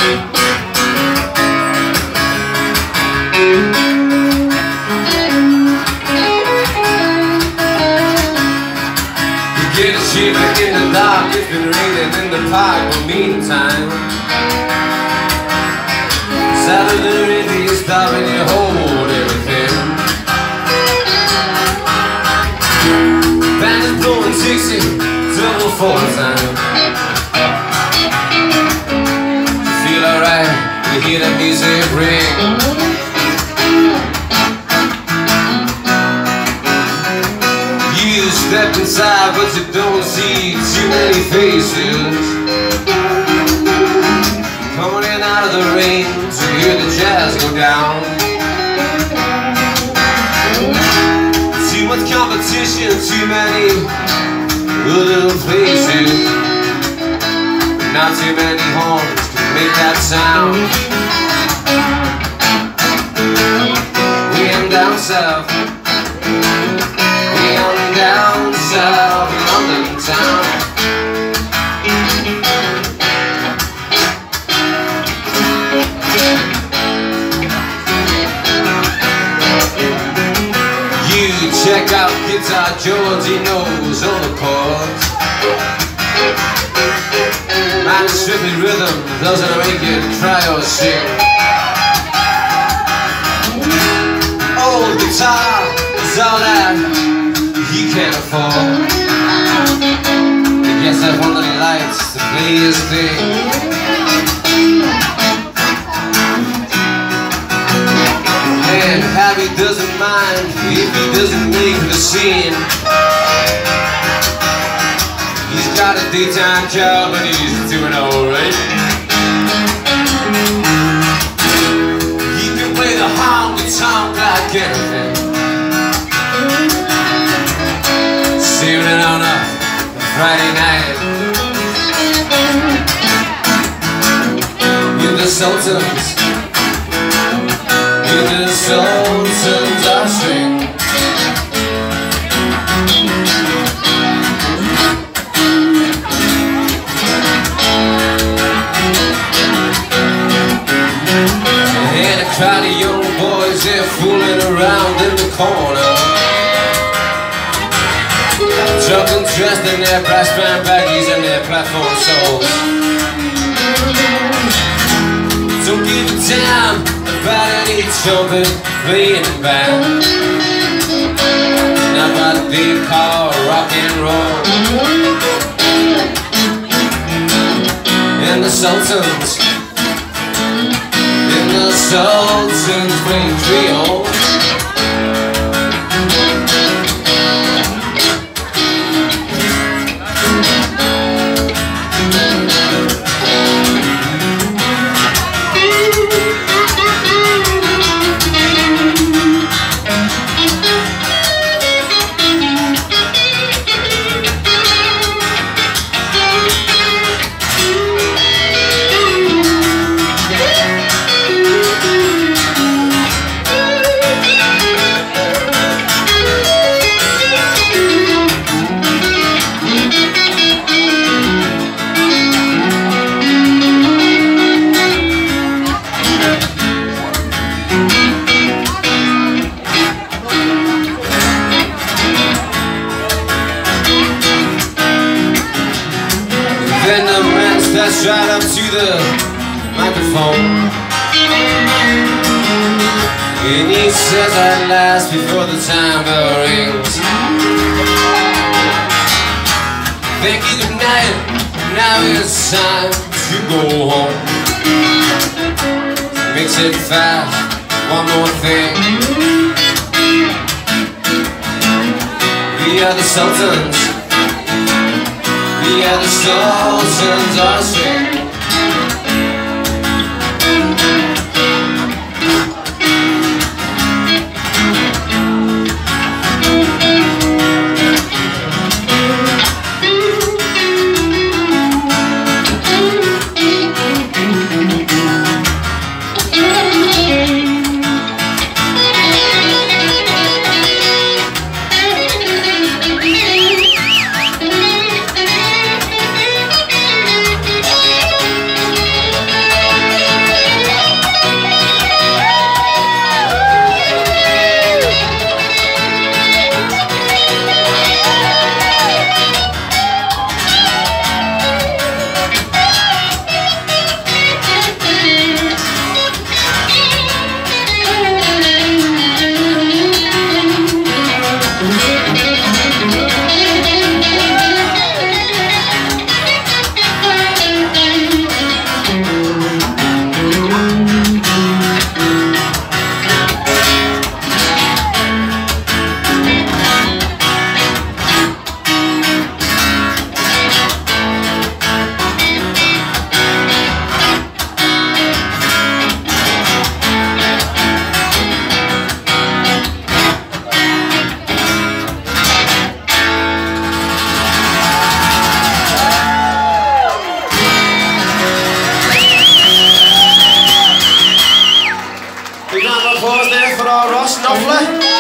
Get a shivering in the dark, it's been raining in the park. But meantime, Saturday really is stopping you hold everything. Band is blowing 60, double 4 time. You feel alright, you hear that music ring. You step inside, but you don't see too many faces coming in out of the rain to hear the jazz go down. Too much competition, too many little places, not too many horns to make that sound. We am down south, down south London town. You check out Guitar George, he knows all the chords. Man, it's strictly rhythm, doesn't make it cry or sing. Old guitar is all that he can't afford. He gets that one of the lights to play his thing. And Harry doesn't mind if he doesn't make the scene. He's got a daytime job and he's doing alright. He can play the honky-tonk like anything. Evening on a Friday night with the Sultans, with the Sultans I sing. And a crowd of young boys, they're fooling around in the corner, drunk and dressed in their brass band baggies and their platform soles. Don't give a damn about any trumpet playing band, not what they call rock and roll. And the Sultans, play Creole. Then the man steps right up to the microphone, and he says at last before the time bell rings, thank you, good night, now it's time to go home. Mix it fast, one more thing. We are the Sultans. We are the Sultans, I sing. for our Ross, lovely.